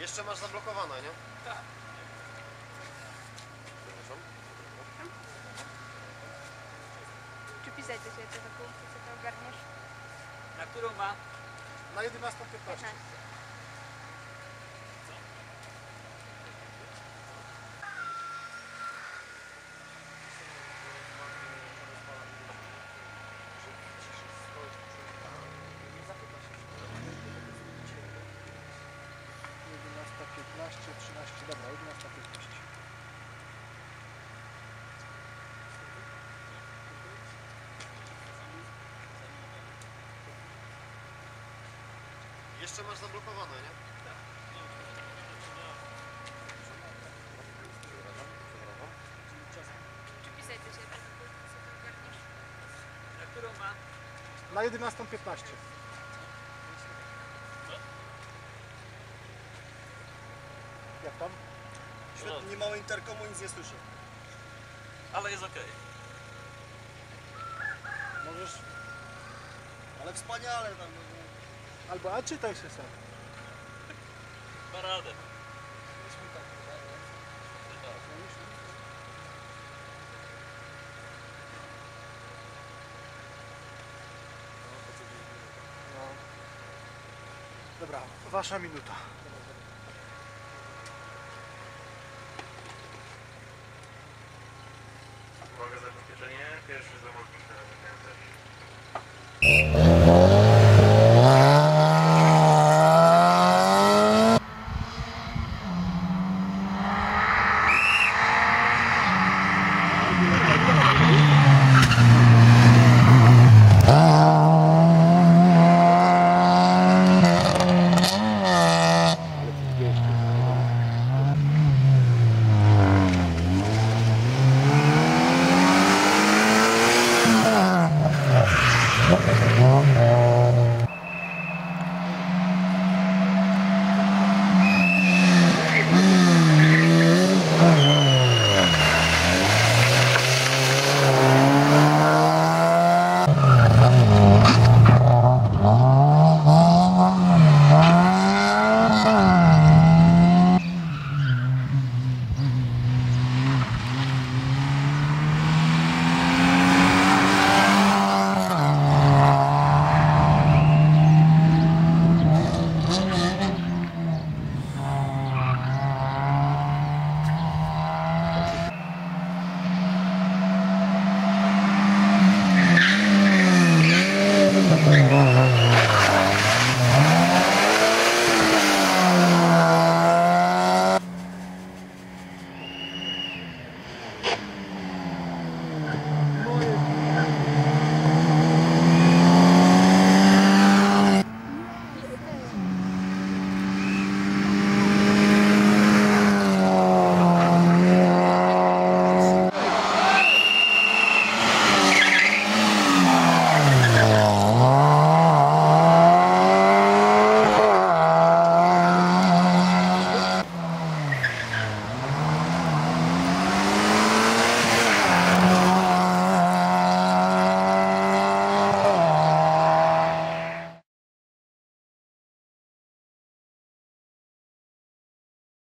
Jeszcze masz zablokowane, nie? Tak. Przepraszam. Czy pisać do Ciebie protokół, co to ogarniesz? Na którą ma? Na 11:15. 15. Dobra, 11:15. Jeszcze masz zablokowane, nie? Czy pisać do Ciebie protokół, co to ogarniesz? Na którą ma? Na 11:15. Jak tam? Świetnie, nie mamy interkomu, nic nie słyszę. Ale jest okej. Możesz... Ale wspaniale tam. Albo a czytaj się sam. Da radę. No. Dobra, wasza minuta. Uwaga, zabezpieczenie. Pierwszy zamówienie na